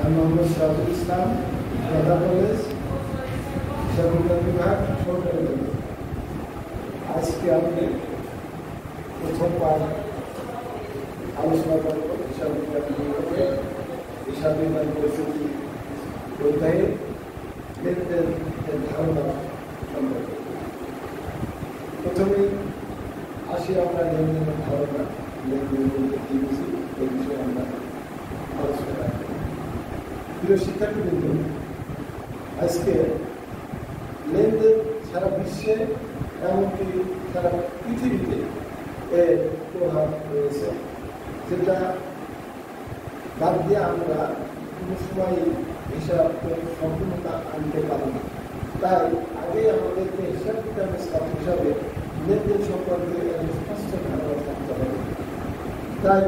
আমি মোহাম্মদ সিরাজুল ইসলাম, ঢাকা কলেজ, হিসাব বিজ্ঞান বিভাগ, সরকারি কলেজ। আজকে আমি প্রথম পাঠ আলোচনা করব হিসাব বিজ্ঞান বিভাগে হিসাব বিজ্ঞান পরিস্থিতি অধ্যায়ে লেনদেনের ধারণা সম্পর্কে। প্রথমেই আসি আমরা লেনদেনের ধারণা, লেনদেন বলতে কি বুঝি এই বিষয়ে আমরা আলোচনা রাখব। প্রিয় শিক্ষার্থীবৃন্দ, আজকে লেনদেন সারা বিশ্বে এমনকি সারা পৃথিবীতে এর প্রভাব রয়েছে, যেটা বাদ দিয়ে আমরা কোনো সময় হিসাব সম্পূর্ণতা আনতে পারি না। তাই আগে আমাদেরকে হিসাব বিজ্ঞানের ছাত্র হিসাবে লেনদেন সম্পর্কে স্পষ্ট ধারণা থাকতে হবে। তাই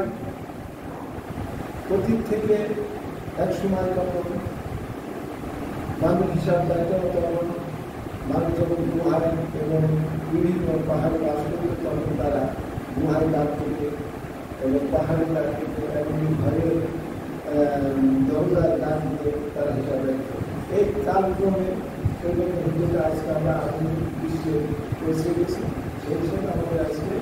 অতীত থেকে এক সময় যখন মানুষ হিসাব জানতে তখন মানুষ যখন গুহায় এবং বিভিন্ন পাহাড়ে বাস করত তখন তারা গুহায় দাঁড় থেকে এবং পাহাড়ে দাঁড় থেকে এবং ঘরের দরজায় দাঁড় দিয়ে তারা হিসাব রাখত। এই কালক্রমে যেটা আজকে আমরা আধুনিক বিশ্বে পৌঁছে গেছি, সেই হিসেবে আমাদের আজকে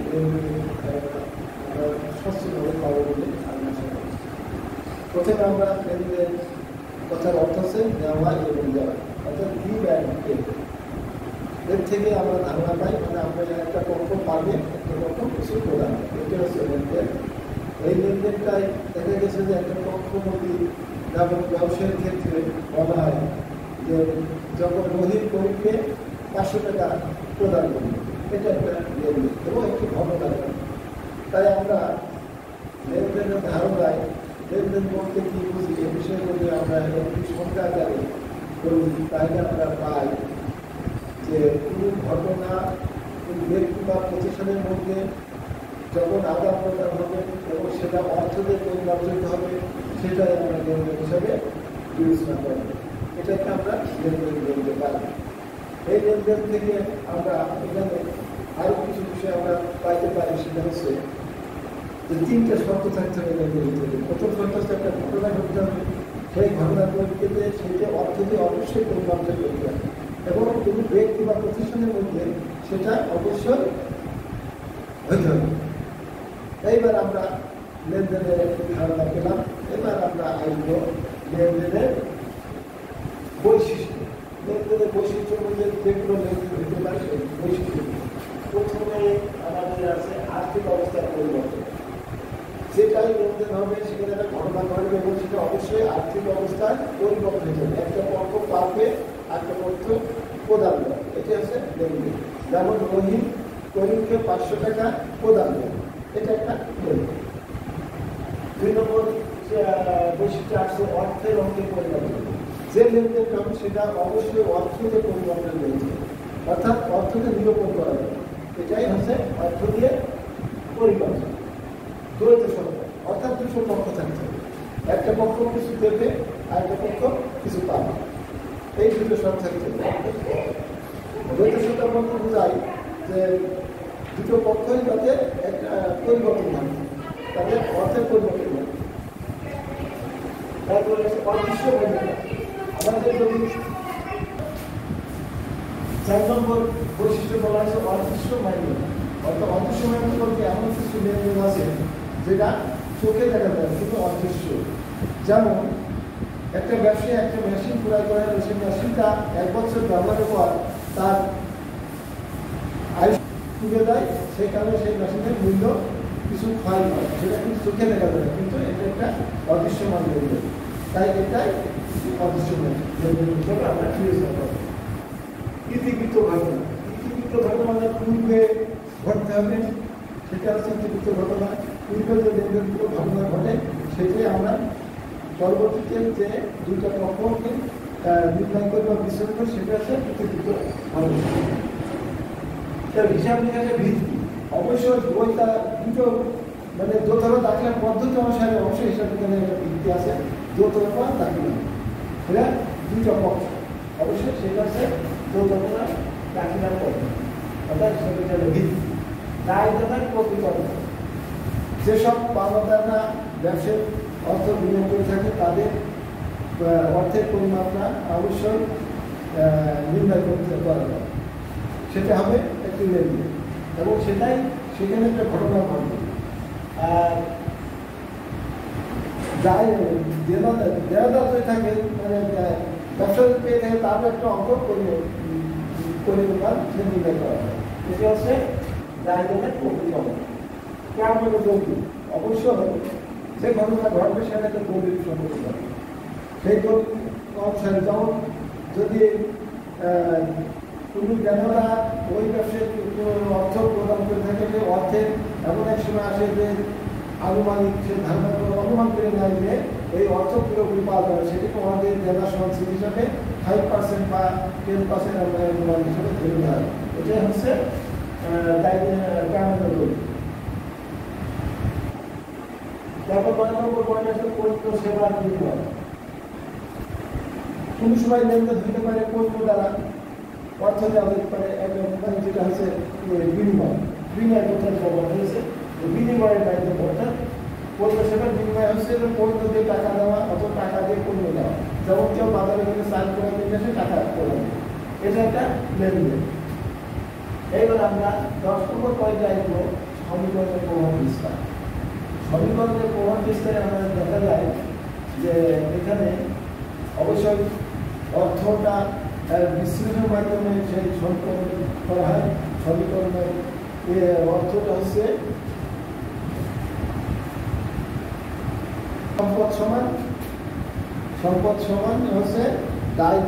আমরা স্বচ্ছভাবে পাবো বলে আমি আশা করছি। প্রথমে আমরা লেনদেন কথার অর্থ হচ্ছে নেওয়া এবং দেওয়া, অর্থাৎ গিভ অ্যান্ড টেক। এর থেকে আমরা ধারণা পাই, মানে আমরা একটা পক্ষ পাবে একটা পক্ষ কিছু প্রদান, এটা হচ্ছে লেনদেন। এই লেনদেনটাই দেখা গেছে যে একটা পক্ষ যদি যেমন ব্যবসায়ের ক্ষেত্রে বলা হয় যে যখন রহিম গরিবকে 500 টাকা প্রদান করবে, এটা একটা লেনদেন এবং একটি ঘটনা। তাই আমরা লেনদেনের ধারণায় লেনদেন বলতে কি বুঝি এ বিষয়ে যদি আমরা একটি সংখ্যা আকারে করি, তাহলে আমরা পাই যে কোনো ঘটনা কোনো ব্যক্তি বা প্রতিষ্ঠানের মধ্যে যখন আদান প্রদান হবে এবং সেটা অর্থ দিয়ে পরিমার্জিত হবে, সেটাই আমরা লেনদেন হিসাবে বিবেচনা করব। এটাকে আমরা লেনদেন বলতে পারি। এই লেনদেন থেকে আমরা এখানে আরো কিছু বিষয় আমরা পাইতে পারি, সেটা হচ্ছে যে 3টে শর্ত থাকতে হবে লেনদেন হিসেবে। প্রথম শর্ত হচ্ছে একটা ঘটনা ঘটতে হবে, সেই ঘটনার পরিপ্রেক্ষিতে সেটা অর্থ দিয়ে অবশ্যই পরিমার্জন করতে হবে এবং কোনো ব্যক্তি বা প্রতিষ্ঠানের মধ্যে সেটা অবশ্যই হইতে হবে। এইবার আমরা লেনদেনের ধারণা পেলাম। এবার আমরা আসবো লেনদেনের বৈশিষ্ট্য। লেনদেনের বৈশিষ্ট্য মধ্যে যেগুলো লেনদেন হতে পারে সেই বৈশিষ্ট্য। প্রথমে আমাদের আছে আর্থিক অবস্থার পরিবর্তন। যেটাই লেনদেন হবে সেখানে একটা ঘটনা ঘটবে এবং সেটা অবশ্যই আর্থিক অবস্থায় পরিবর্তন হতে হবে। একটা পক্ষ পাবে, একটা পক্ষ প্রদান করে, এটি হচ্ছে লেনদেন। যেমন রহিম করিমকে 500 টাকা প্রদান করে, এটা একটা লেনদেন। 2 নম্বর বৈশিষ্ট্য আসছে অর্থের অঙ্কের পরিবর্তন। যে লেনদেনটা হবে সেটা অবশ্যই অর্থকে পরিবর্তন হয়েছে, অর্থাৎ অর্থকে নিরূপণ করা যাবে, এটাই হচ্ছে অর্থ দিয়ে পরিবর্তন। দ্বৈত সংখ্যা, অর্থাৎ 2 পক্ষ থাকতে হবে, একটা পক্ষ কিছু দেবে আর একটা পক্ষ কিছু পাবে, এই 2 সংখ্যা থাকতে হবে। দ্বৈত সংখ্যা বলতে বোঝায় যে 2 পক্ষই তাদের একটা পরিবর্তন হবে, তাদের অর্থের পরিবর্তন হবে। তারপরে অদৃশ্য মান্যতা। আমাদের যদি 4 নম্বর বৈশিষ্ট্য বলা হয়েছে অদৃশ্য মান্যতা, অর্থাৎ অদৃশ্য মান্যতা বলতে এমন কিছু লেনদেন আছে যেটা চোখে দেখা যায় কিন্তু অদৃশ্য। যেমন একটা ব্যবসায়ী একটা মেশিন ক্রয় করে, সেই মেশিনটা 1 বছর ব্যবহারের পর তার আয়ু তুলে দেয়, সেই কারণে সেই মেশিনের মূল্য কিছু ক্ষয় হয়, সেটা কিন্তু চোখে দেখা যায়, কিন্তু এটা একটা অদৃশ্যমান লেনদেন। তাই এটাই অদৃশ্যমান লেনদেন হিসেবে আমরা বিবেচনা করব। ইতিবৃত্ত ঘটনা। ইতিবৃত্ত ঘটনা মানে পূর্বে ঘটতে হবে, সেটা হচ্ছে ইতিবৃত্ত ঘটনা। পূর্বে যে লেনদেনগুলো ঘটনা ঘটে সেটাই আমরা পরবর্তীতে যে 2টা পক্ষকে নির্ণয় করে বা বিশ্লেষণ করে, সেটা হচ্ছে ইতিবৃত্ত ঘটনা। হিসাব নিকাশের ভিত্তি অবশ্যই বইটা 2টো মানে দোতরফা দাখিলার পদ্ধতি অনুসারে অবশ্যই হিসাব বিজ্ঞানের একটা ভিত্তি আছে। দোতরফা দাখিলা, এটা 2টা পক্ষ, অবশ্যই সেটা হচ্ছে দোতরফা দাখিলার পদ্ধতি, অর্থাৎ হিসাব বিজ্ঞানের ভিত্তি। দায়দাতার প্রকৃতজ্ঞতা, যেসব পাওনাদাররা ব্যবসায় অর্থ বিনিয়োগ করে থাকে তাদের অর্থের পরিমাত্রা অবশ্যই নির্ণয় করতে পারবে, সেটা হবে একটি লেনদেন এবং সেখানে একটা ঘটনা ঘটবে। আর দেওয়াদার যদি থাকে মানে ব্যবসা পেয়ে থাকে তারও একটা অঙ্ক পরিমাণ সে নির্ণয় করা হয়। এটি হচ্ছে দায়িত্বের প্রকৃতম কেমন বলবি অবশ্যই যে ঘটনা ঘটবে সেটা একটা গভীর সম্পর্ক হবে। সেই অনুসারে যেমন যদি কোনো দেনাদা ওই ব্যবসায় অর্থ প্রদান করে থাকে যে অর্থের এমন এক সময় আসে যে আনুমানিক সে ধারণা করে অনুমান করে নেয় যে এই অর্থ পুরোপুরি পাওয়া যাবে, সেটাকে আমাদের দেনা সঞ্চয় হিসাবে 5% বা 10% আমরা অনুমান হিসাবে ধরে নেওয়া হয়। এটাই হচ্ছে তারপর 9 নম্বর পয়েন্ট আছে পণ্য সেবার বিনিময়। কোন সময় লেনদেন হতে পারে পণ্য দ্বারা অর্থ দেওয়া যেতে পারে, যেটা হচ্ছে বিনিময় করতে ব্যবহার হয়েছে বিনিময়ের দায়িত্ব। অর্থাৎ পণ্য সেবার বিনিময় হচ্ছে পণ্য দিয়ে টাকা দেওয়া অথবা টাকা দিয়ে পণ্য দেওয়া। যেমন কেউ বাজারে গেলে চাল করে দিয়ে আসে টাকা করে, এটা একটা লেনদেন। এইবার আমরা 10 নম্বর পয়েন্টে আসবো সমীকরণের প্রভাব বিস্তার। সমীকরণের প্রভাব বিস্তারে আমরা দেখা যায় যে এখানে অবশ্যই অর্থটা বিশ্লেষণের মাধ্যমে সেই সমীকরণ করা হয়। সমীকরণের অর্থটা হচ্ছে সম্পদ সমান হচ্ছে দায়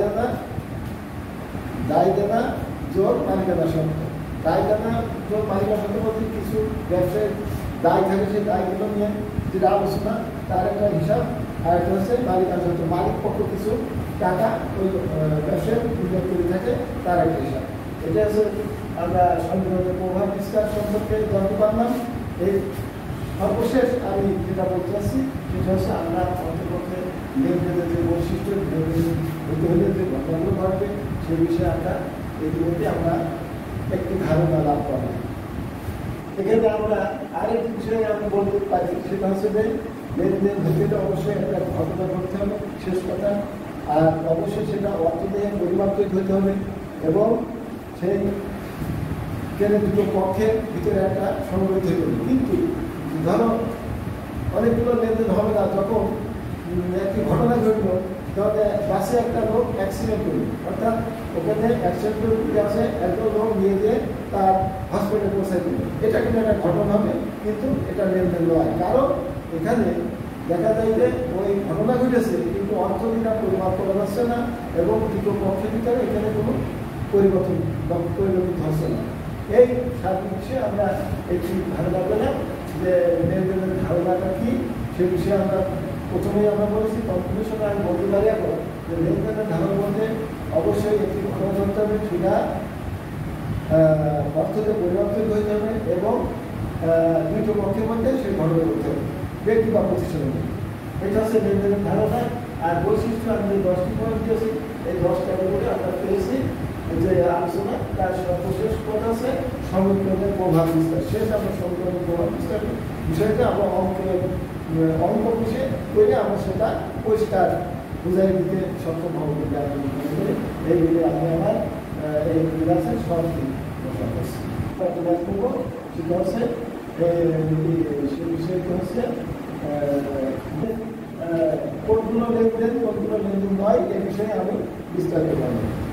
দেনা যোগ মালিকানা সত্ত্ব। দায় দেনা যোগ মালিকানা সত্ত্ব বলতে কিছু ব্যবসায়িক দায় থাকে, সেই দায়গুলো নিয়ে যেটা আলোচনা তার একটা হিসাব, আর একটা হচ্ছে মালিকানা সত্ত্ব মালিক পক্ষ কিছু টাকা ওই ব্যবসায় বিনিয়োগ করে থাকে তার একটা হিসাব। এটা হচ্ছে আমরা সমীকরণের প্রভাব বিস্তার সম্পর্কে জানতে পারলাম। এই সর্বশেষ আমি যেটা বলতে চাচ্ছি সেটা হচ্ছে আমরা অন্তর্পক্ষে লেনদেনের যে বৈশিষ্ট্য হতে হলে যে ঘটনাগুলো ঘটবে সেই বিষয়ে আমরা ইতিমধ্যে আমরা একটি ধারণা লাভ করলাম। এখানে আমরা আরেকটি বিষয়ে আমি বলতে পারি সেটা হচ্ছে যে লেনদেন হতে হলে অবশ্যই একটা ঘটনা ঘটতে হবে, শেষ কথা। আর অবশ্যই সেটা অর্থ দিয়ে পরিমার্জিত হতে হবে এবং সেই দুটো পক্ষের ভিতরে একটা সংগঠিত হতে হবে। কিন্তু ধরো অনেকগুলো লেনদেন হবে না, যখন একটি ঘটনা ঘটলো তাহলে বাসে একটা লোক অ্যাক্সিডেন্ট করল, অর্থাৎ ওখানে অ্যাক্সিডেন্ট করে আছে একজন লোক নিয়ে গিয়ে তার হসপিটালে পৌঁছায় দিল, এটা কিন্তু একটা ঘটনা হবে কিন্তু এটা লেনদেন নয়। কারণ এখানে দেখা যায় যে ওই ঘটনা ঘটেছে কিন্তু অর্থনীতিটা পরিমাপ করা যাচ্ছে না এবং দুটো পক্ষের ভিতরে এখানে কোনো পরিবর্তন হচ্ছে না। এই সার্বিক বিষয়ে আমরা একটি ধারণা পেলাম যে লেনদেনের ধারণাটা কি সে বিষয়ে আমরা প্রথমেই আমরা বলেছি। কনক্লুশন আমি বলতে পারি এখন যে লেনদেনের ধারণা বলতে অবশ্যই একটি ঘটনা ঘটতে হবে, সেটা অর্থতে পরিবর্তিত হতে হবে এবং দুটো পক্ষের মধ্যে সেই ঘটনা করতে হবে ব্যক্তি বা প্রতিষ্ঠানের মধ্যে। এটা হচ্ছে লেনদেনের ধারণা। আর বৈশিষ্ট্য আমি যে 10টি পয়েন্ট দিয়েছি এই 10টা করে আমরা পেয়েছি যে আলোচনা তার সর্বশেষ পদ আছে সমীকরণের প্রভাব বিস্তার। শেষ আমরা সমীকরণের প্রভাব বিস্তার বিষয়টা আমরা অঙ্ক বিষয়ে করে আমরা সেটা পরিষ্কার বুঝাই দিতে সক্ষম হব বলে আমি মনে করি। এই বলে আমি আমার এই ক্লাসের সমাপ্তি ঘোষণা করছি। ক্লাস করবো সেটা হচ্ছে সে বিষয়টা হচ্ছে কোনগুলো লেনদেন কোনগুলো লেনদেন নয় এই বিষয়ে আমি বিস্তারিত বলবো।